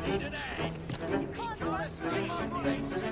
Need an end. You can't escape my bullets.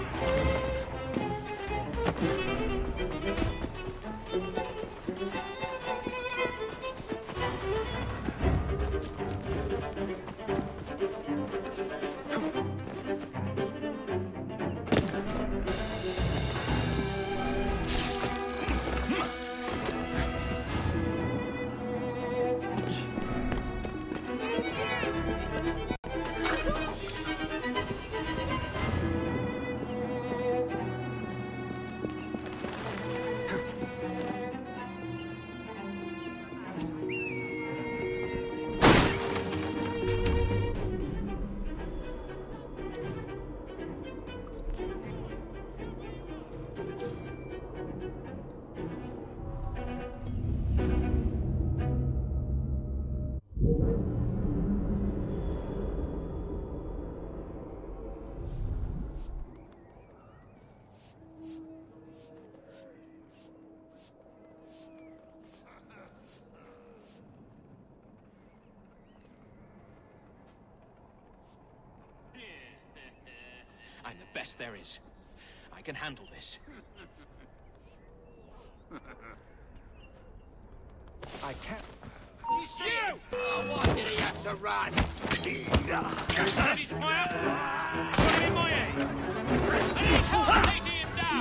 I'm the best there is. I can handle this. I can't. You see him? Oh, why did he have to run? Ready to fire? Put him in my head. I need help taking him down.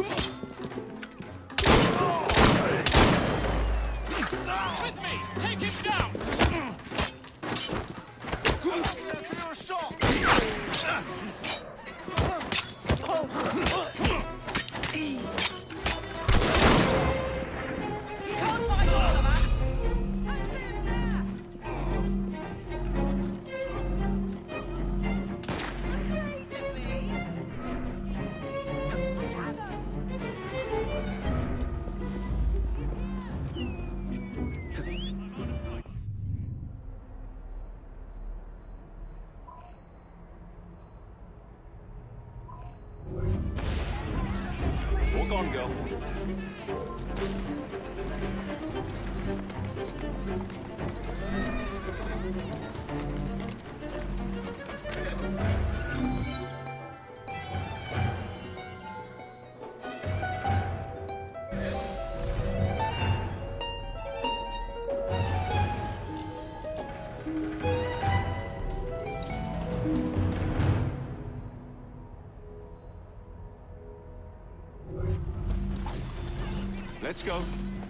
With me, take him down. You're a shot. Walk on, girl. Let's go.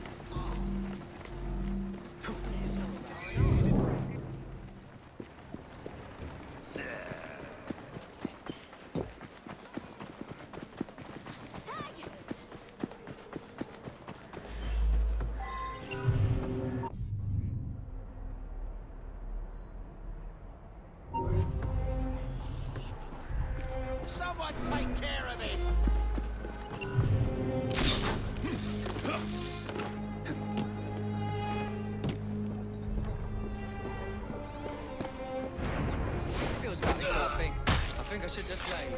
Someone take care of him. Feels about this sort of thing. I think I should just leave.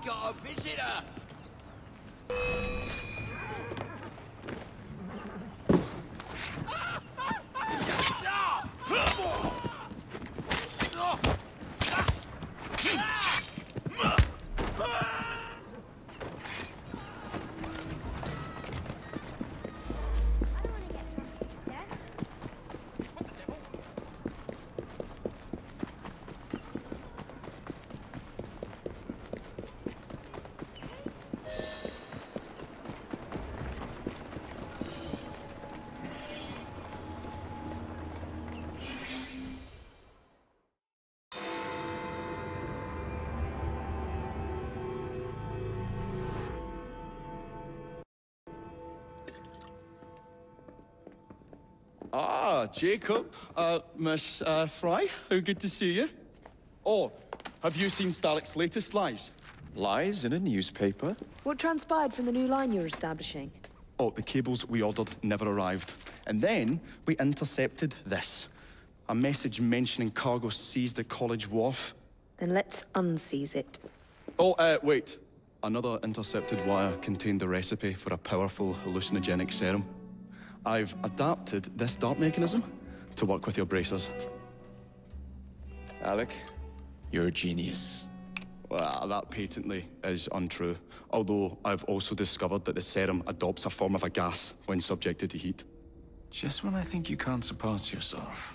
got a visitor! Ah, Jacob. Miss Fry, how good to see you. Oh, have you seen Starlick's latest lies? Lies in a newspaper? What transpired from the new line you're establishing? Oh, the cables we ordered never arrived. And then we intercepted this. A message mentioning cargo seized at College Wharf. Then let's unseize it. Oh, wait. Another intercepted wire contained the recipe for a powerful hallucinogenic serum. I've adapted this dart mechanism to work with your bracers. Alec, you're a genius. Well, that patently is untrue. Although I've also discovered that the serum adopts a form of a gas when subjected to heat. Just when I think you can't surpass yourself.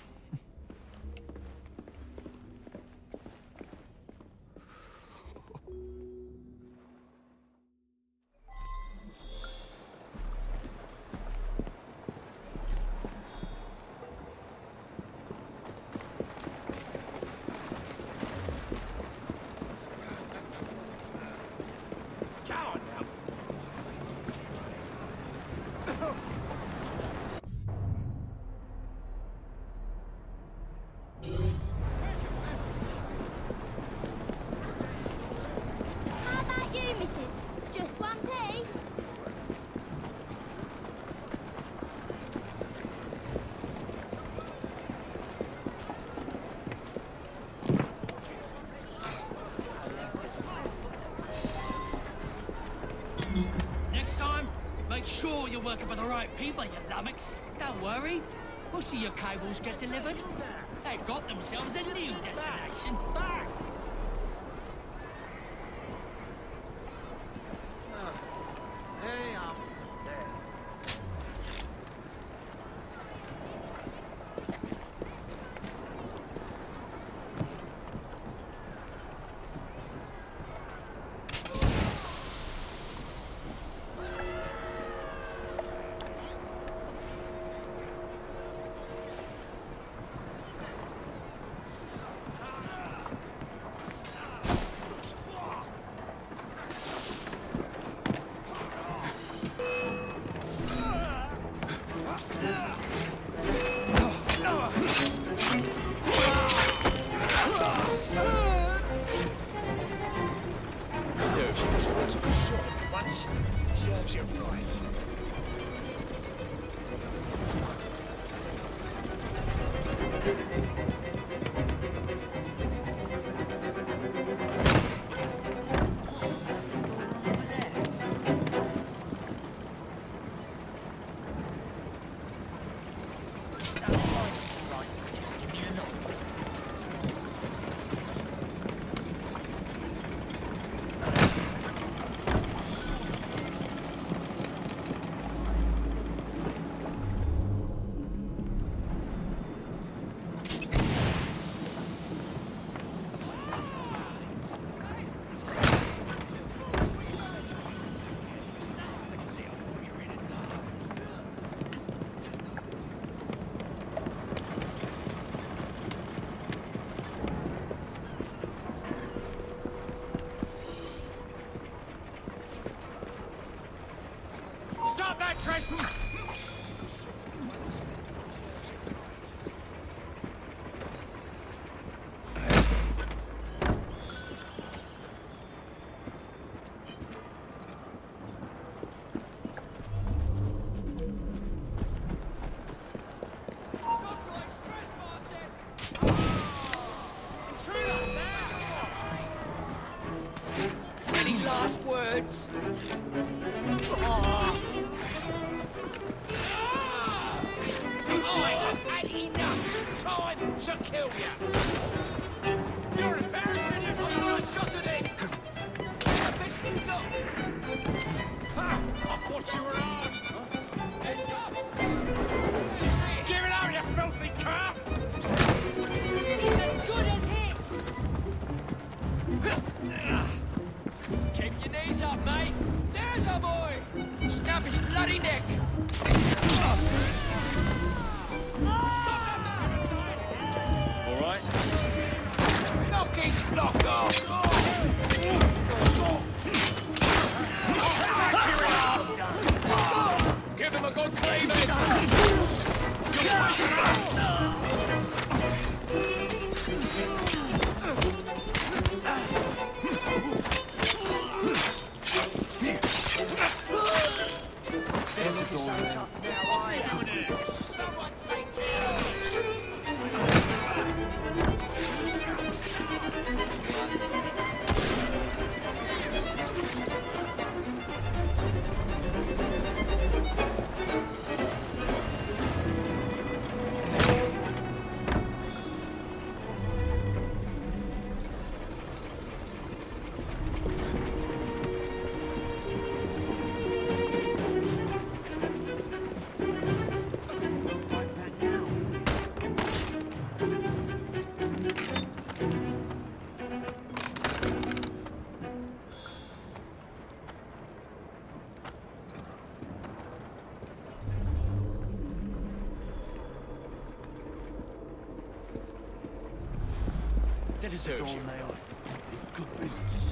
How about you, missus? Just 1p? Next time, make sure you're working for the right people, you lummox. Don't worry. We'll see your cables get delivered. They've got themselves a new destination. Hey, after the bed. Serves you as once a short once. Serves you right. Just give me a nod. Any last words? I have had enough time to kill you. You're embarrassing yourself. I'm gonna shot at it. The best you got. Ha! I thought you were on. Heads up. Give it out, you filthy cop. Even good as hit. Keep your knees up, mate. There's a boy. Snap his bloody neck. All right? Knock his block off. Give him a good cleavage! That is a door nail. Good riddance.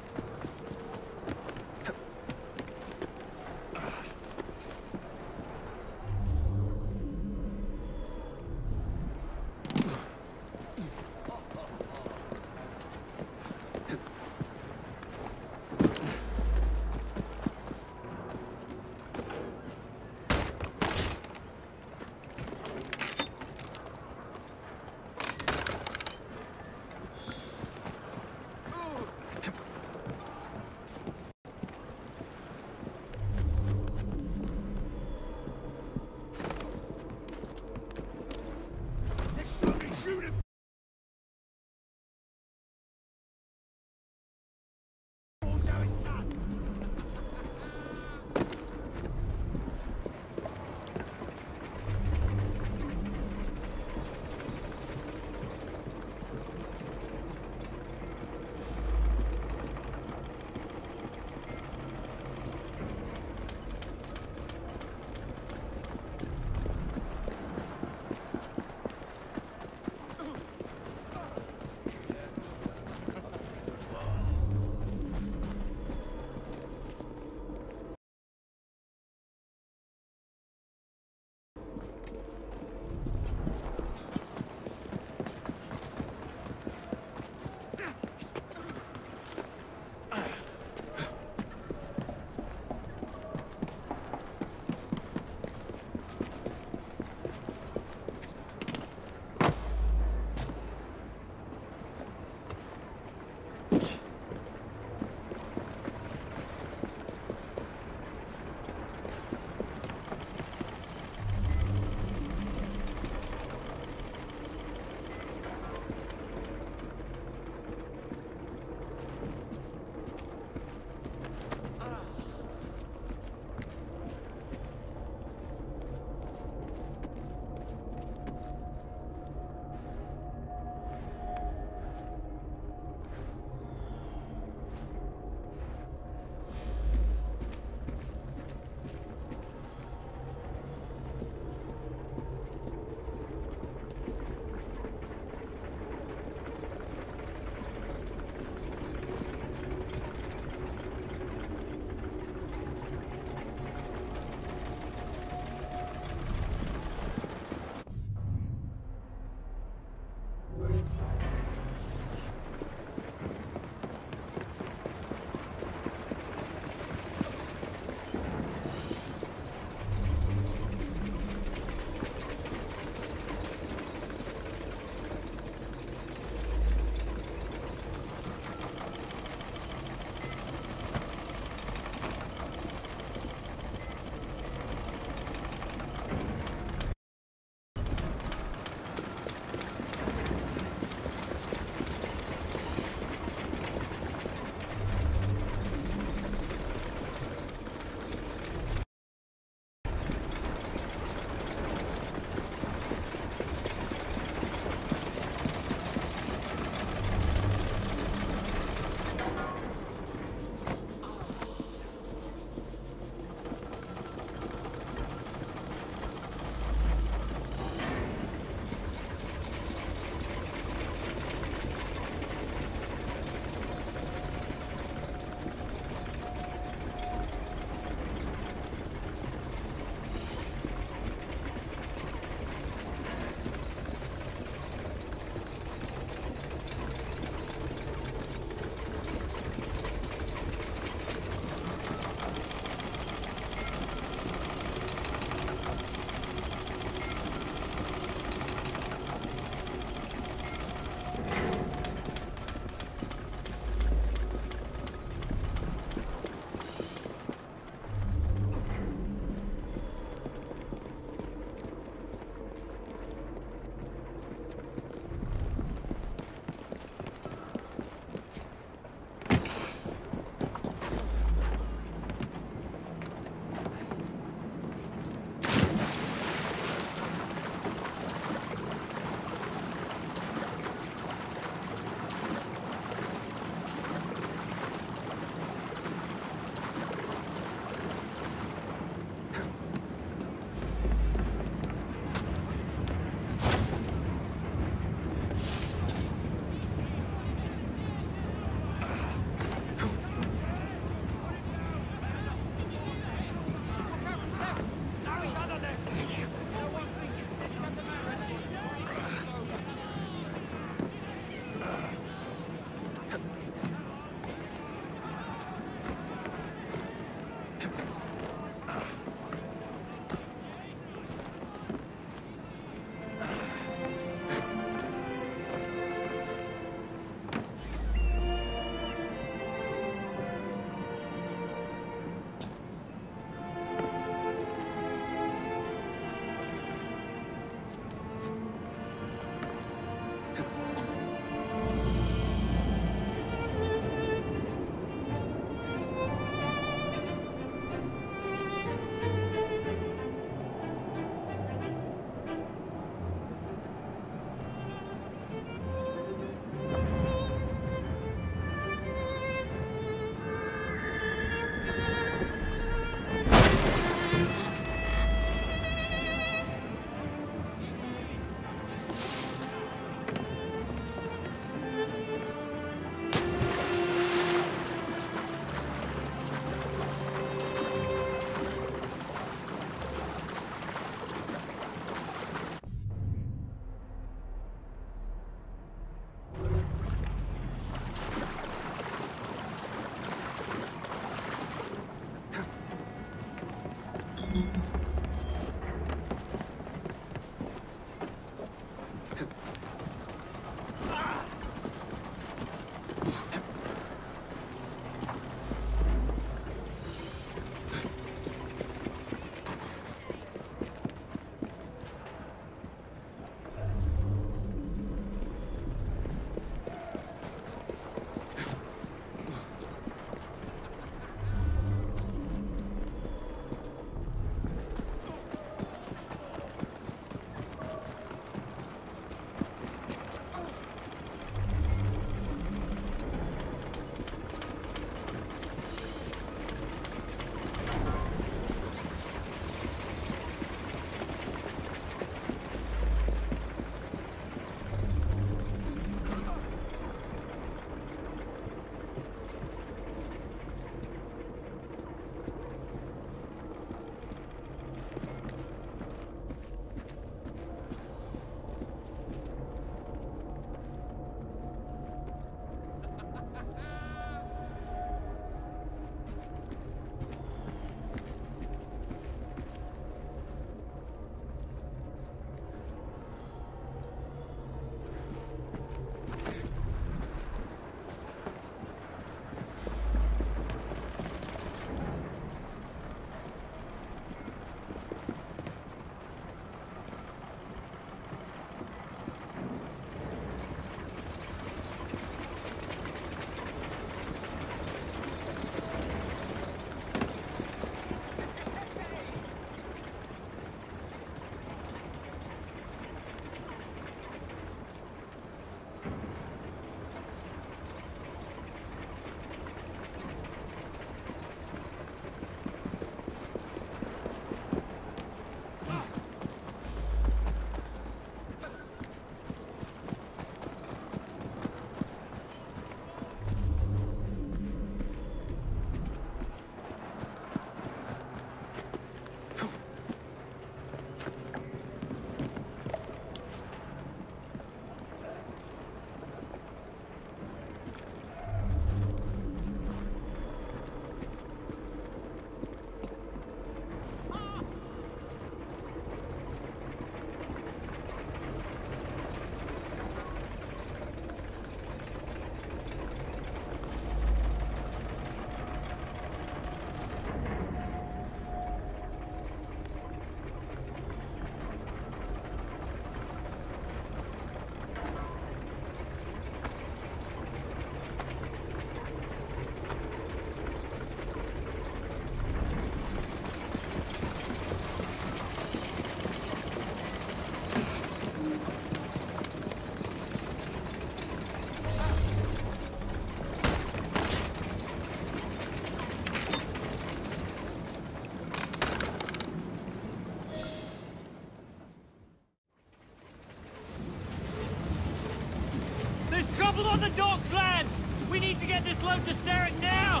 on the docks, lads! We need to get this load to Derek now!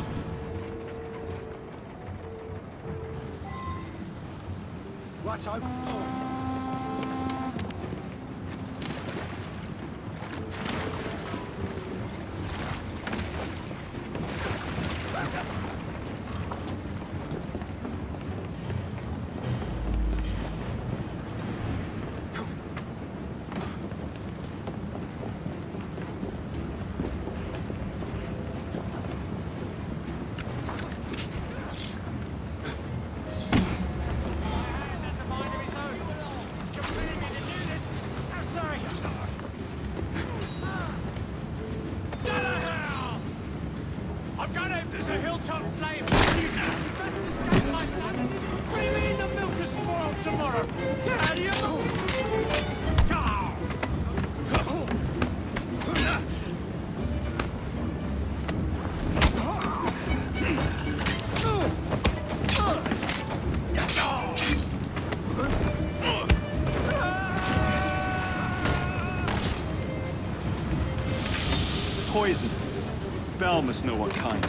Righto. I've got him! There's a hilltop flame! You best escape, my son! What do you mean the milk is spoiled tomorrow? Get out of here! Poison. Bell must know what kind.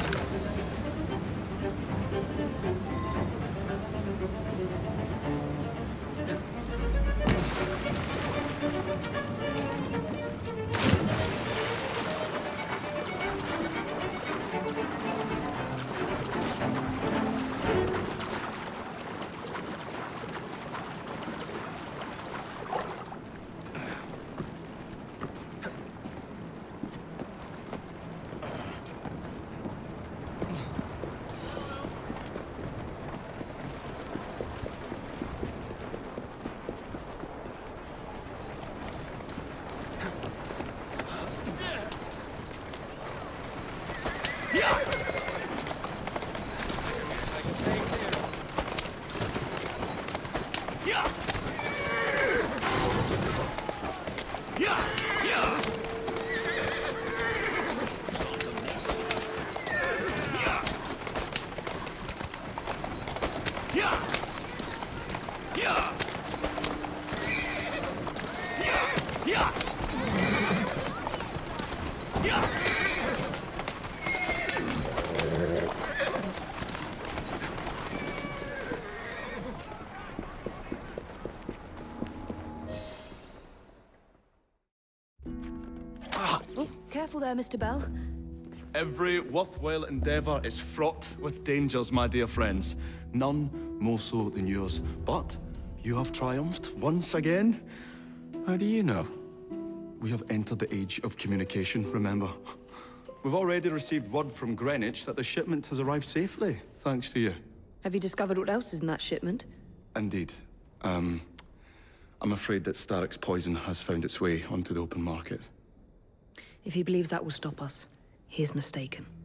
Careful there, Mr. Bell. Every worthwhile endeavour is fraught with dangers, my dear friends. None more so than yours. But you have triumphed once again. How do you know? We have entered the age of communication, remember? We've already received word from Greenwich that the shipment has arrived safely, thanks to you. Have you discovered what else is in that shipment? Indeed. I'm afraid that Starrick's poison has found its way onto the open market. If he believes that will stop us, he is mistaken.